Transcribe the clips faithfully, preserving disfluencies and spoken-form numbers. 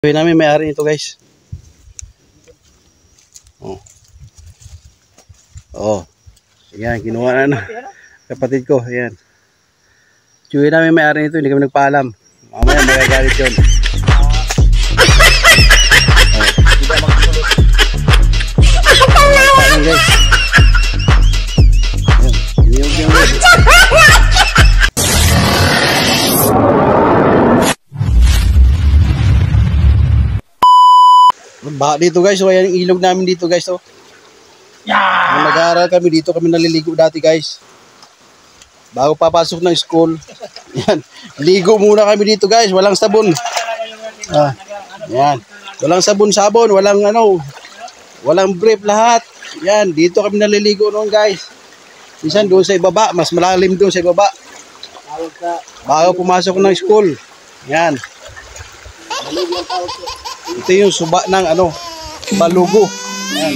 Buhay namin may-ari nito, guys. Oh. Oh. Ayan, kinuha na na. Kapatid ko, ayan. Buhay namin may-ari nito, hindi kami nagpaalam. Mamaya magagalit yun. Oh. Ayan, guys. Ayan, iniyog yung guys. Baha dito, guys. So, ayan yung ilog namin dito, guys. So, yeah! Nag-aaral kami dito, kami naliligo dati, guys. Bago papasok ng school. Yan. Ligo muna kami dito, guys. Walang sabon. Ah, yan. Walang sabon-sabon, walang ano, walang brief lahat. Yan, dito kami naliligo noon, guys. Minsan doon sa ibaba, mas malalim doon sa ibaba. Bago pumasok ng school. Yan. Ito yung suba ng ano, balugo. Yan.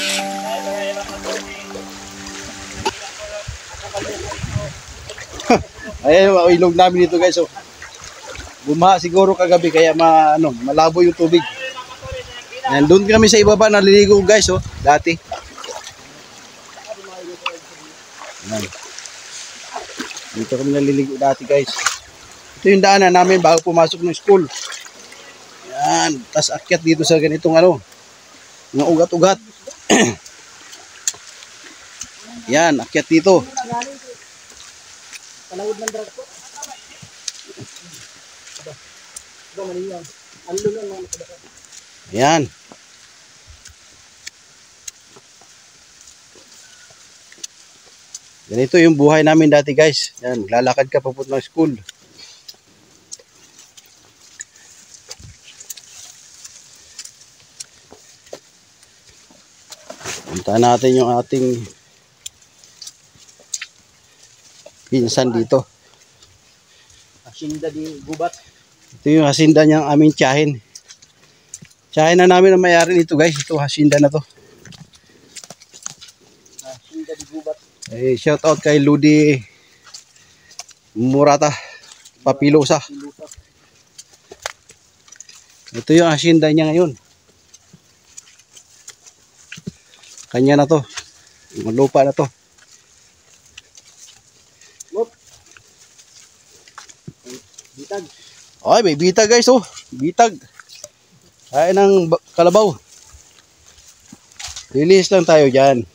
Ayan yung ilog namin dito, guys. So, bumaha siguro kagabi kaya ma, ano, malabo yung tubig. Yan, doon kami sa ibaba naliligo, guys. Oh, dati. Yan. Dito kami naliligo dati, guys. Ito yung daanan namin bago pumasok ng school. Yan, tas akyat dito sa ganitong ano, mga ugat-ugat. Yan, akyat dito. Yan. Ganito yung buhay namin dati, guys. Yan, lalakad ka papunta ng school. Punta natin yung ating pinsan dito. Hasinda di gubat. Ito yung hasinda niyang aming tiyahin. Tiyahin na namin ang may-ari nito, guys. Ito hasinda na to. Hasinda di gubat. Eh, shout out kay Ludi Murata Papilosa. Ito yung hasinda niya ngayon. Kanya na to. Lupa na to. Bitag. Ay, may bitag, guys, oh. Bitag. Ay, ng kalabaw. Release lang tayo dyan.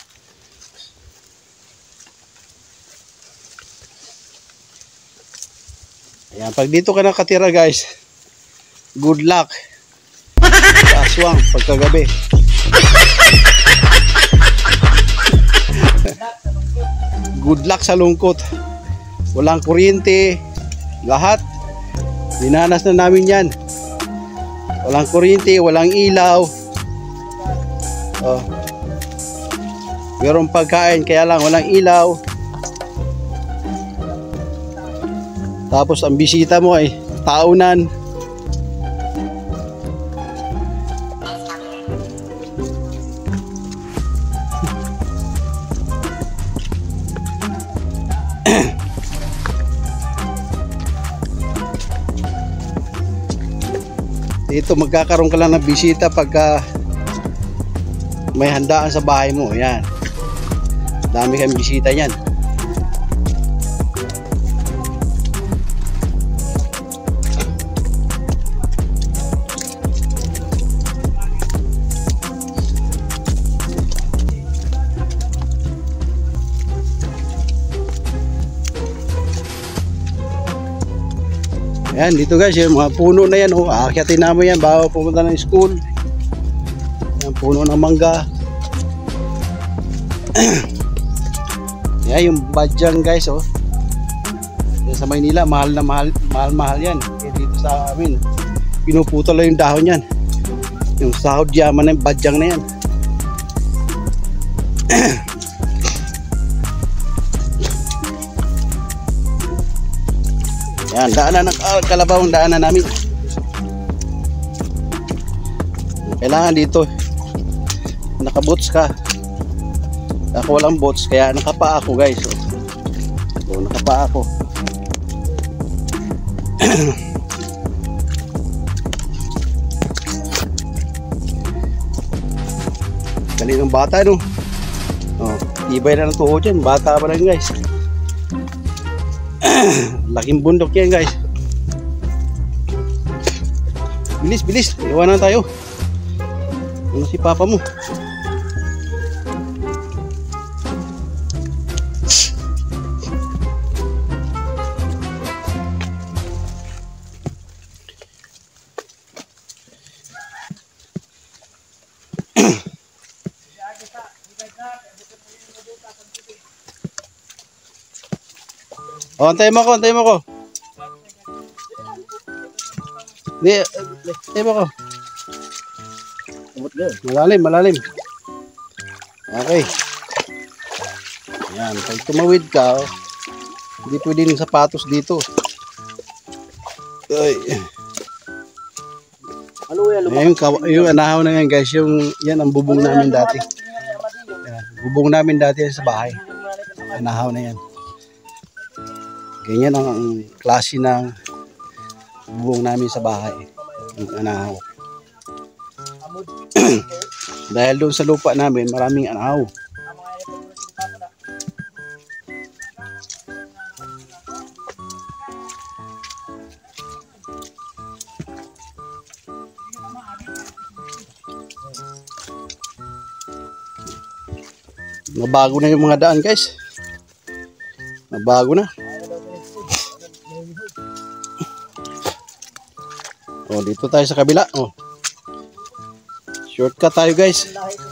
Ayan, pag dito ka nakatira, guys, good luck sa aswang pagkagabi. Good luck sa lungkot. Walang kuryente. Lahat. Dinanas na namin yan. Walang kuryente, walang ilaw. Oh. Merong pagkain, kaya lang walang ilaw. Tapos ang bisita mo ay taunan. Dito magkakaroon ka lang ng bisita pagka may handaan sa bahay mo. Yan. Dami kang bisita yan. Ayan, dito, guys, yung mga puno na yan, oh, aakyatin namin yan bago pumunta ng school. Ayan, puno ng mangga. Ayan, yung badyang, guys, oh. Yan sa Maynila, mahal na mahal, mahal, mahal yan. Kaya dito sa amin, pinuputol lang yung dahon yan. Yung sahod yaman na yung badyang na yan. Yan, daanan ng kalabaw ang daanan namin. Kailangan dito naka-boots ka. Ako walang boots kaya nakapa ako, guys. So, so nakapa ako. Dali ng bata, no? Oh, tibay na ng tuhod yan. Bata pa lang, guys. Laking bundok yan, guys. Bilis, bilis. Iwanan tayo. Ano si papa mo? Oh, antayin mo ko, antayin mo ko. Hindi, antayin mo ko. Malalim, malalim. Okay. Yan, pag tumawid ka, oh, hindi pwede ng sapatos dito. Ay. Ayun, yung anahaw na yan, guys, yung yan ang bubong namin dati. Yan, bubong namin dati yan sa bahay. Anahaw na yan. Ganyan ang klase ng bubong namin sa bahay. Yung anahaw. Dahil doon sa lupa namin, maraming anahaw. Nabago na yung mga daan, guys. Nabago na. Oh, dito tayo sa kabila. Oh. Shortcut tayo, guys.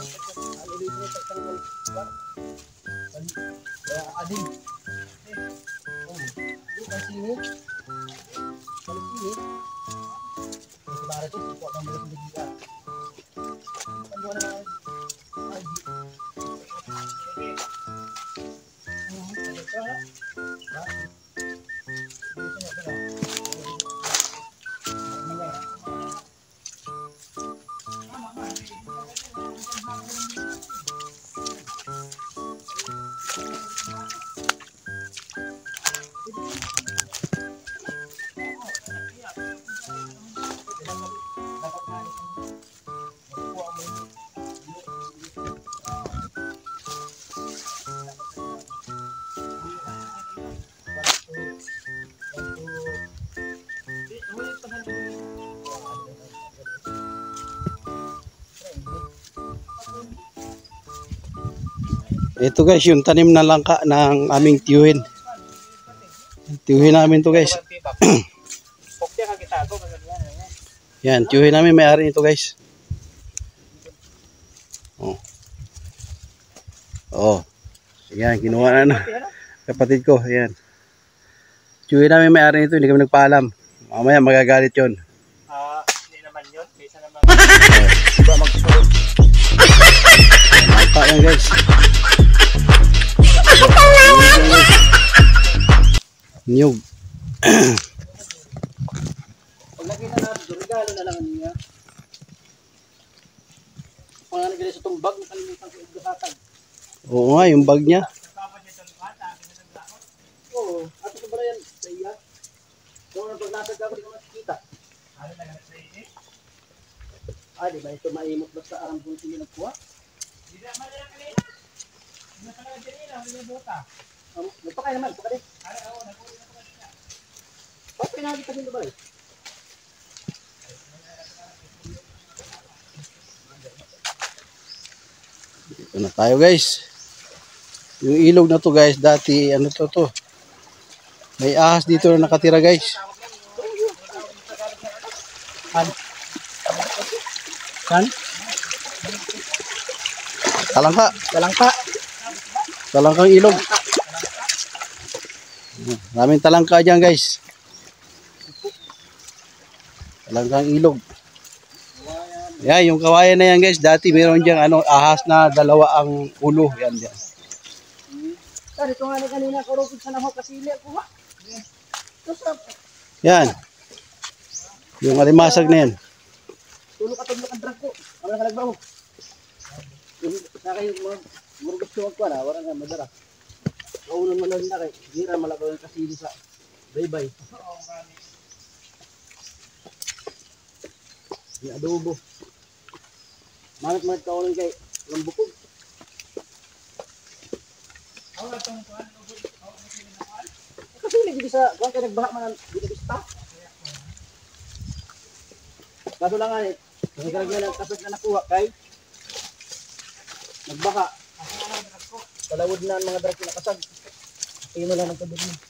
Ito, guys, yung tanim na langka ng aming tiyuhin. Tiyuhin namin to, guys. Yan, tiyuhin namin, may-ari nito, guys. Oh. Oh. Yan, kinuha na na. Kapatid ko, yan. Tiyuhin namin, may-ari nito, hindi kami nagpaalam. Mamaya magagalit yun. Ah, hindi naman yun. Kaysa naman. Diba magsusunod? Langka yan, guys. Niyog. Paglagay na natin, regalo na lang niya. Kung ano nagay sa itong bag, nakalimutan ko yung gasatan. Oo nga, yung bag niya. Oo, ato sa bara yan, sa iya. Kung ano paglasag ako, di ko makikita. Ano na ganit sa iya? Ah, di ba ito maimot ba sa arang kung sino nagkuha? Di na malala kanina. Di na kanina kanina, hindi na buta. Nagpakay naman, pakali. Ano, oo, nagpakay na pakali na. Bakit pinagit ka dito ba eh? Dito na tayo, guys. Yung ilog na to, guys, dati ano to to. May ahas dito na nakatira, guys. Kan? Kan? Talangka. Talangka. Talangkang ilog. Maraming talangka dyan, guys. Talangkang ilog. Yan, yung kawayan na yan, guys. Dati meron dyan ano, ahas na dalawa ang ulo. Yan, yan. Tari, ito nga na kanina, karupin sa naho kasili ako ha. Yan. Yung alimasag na yan. Tulog ka tulog ang drag ko. Wala ka nagbaho. Sa akin, murugos ko ako na, wala nga madara. Kaunan mo lang na kay, gira malakaw yung kasili sa baybay. Yung adobo. Manat manat kaunan kay, Walang bukog. Kasi hindi bisa, kung kayo nagbaha man, hindi bisa. Kaso lang nga eh, kasi karagyan ng kasag na nakuha kay nagbaka. Palawod na ang mga draki na kasag. Tingin mo lang ng tubig mo.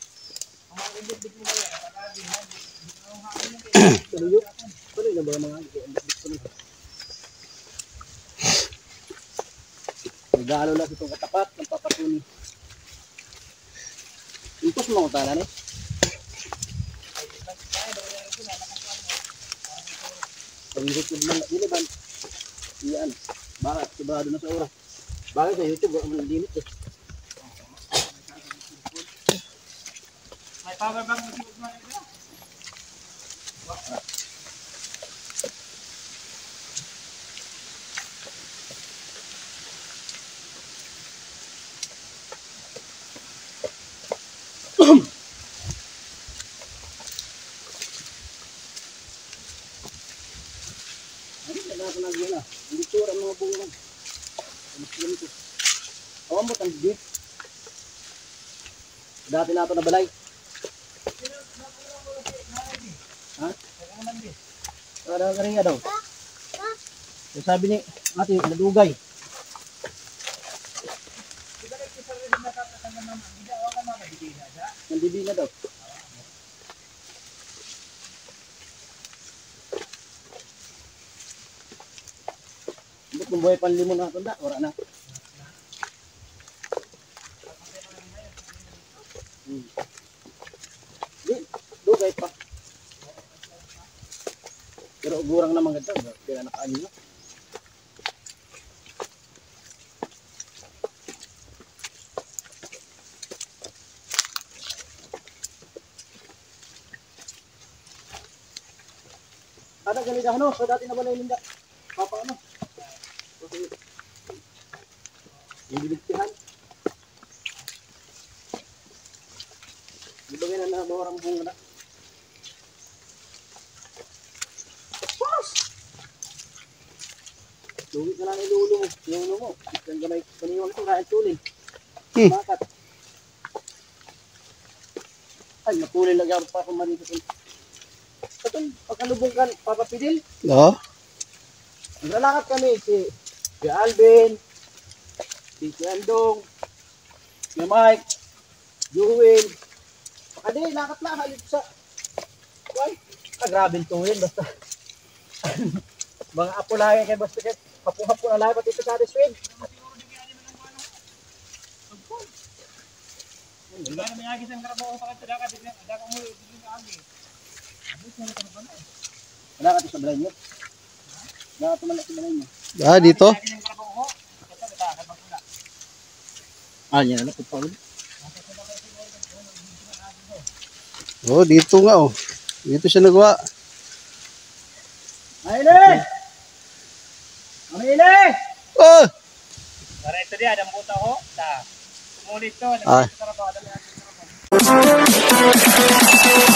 Tuloy yun. Tuloy na ba ang mga nag-aalo lang itong katapat ng papatuni. Impos mo ang tanan eh. Pag-YouTube lang, dili ba? Iyan. Bakit? Sigurado na sa oras. Bakit sa YouTube? Wala mo ng limit eh. May power bank mo siguro na ito. Hindi tura mga bunga. Awan mo tang git. Dati na ito na balay. Ha? Para ka rin daw. So, sabi ni ate, nadugay. Nandibi na daw. Hindi kung buhay panlimon na ito, wala na. Hmm. Di, dugay pa. Pero ugurang naman ganda, kaya nakaano na. Ada ganito ano, so dati na balay ninda. Papa ano? Okay. Hindi bigtihan. Di ba ganyan na orang bunga na? Lugit ka lang ilulo mo. Ilulo mo. Isang gamay. Paniwang ito. Kain tulin. Hmm. Bakat. Ay, natulin lang ako pa kung manito. Ito, pagkalubong ka, papapidil. Oo. Naglalakad kami si si Alvin, si si Andong, si Mike, Jewel. Pakadi, lakad na. Halip sa... Why? Ah, grabe ito yun. Basta... mga apo lagi kay basta kay hapo-hapo na lagi pati ito sa Ariswin. Wala na may agis ang karabaw sa kanta dakat din ada ka mo din ka agi. Wala ka ito sa balay niyo. Wala ka ito man sa balay niyo. Ah, dito? Ah, yan na. Ito ulit. Oh, dito nga oh. Dito siya nagawa. Maile! Maile! Oh! Para ito dia ada buta ho. Ta. Sumulit to, Ah. nagkarabaw ada may agis karabaw.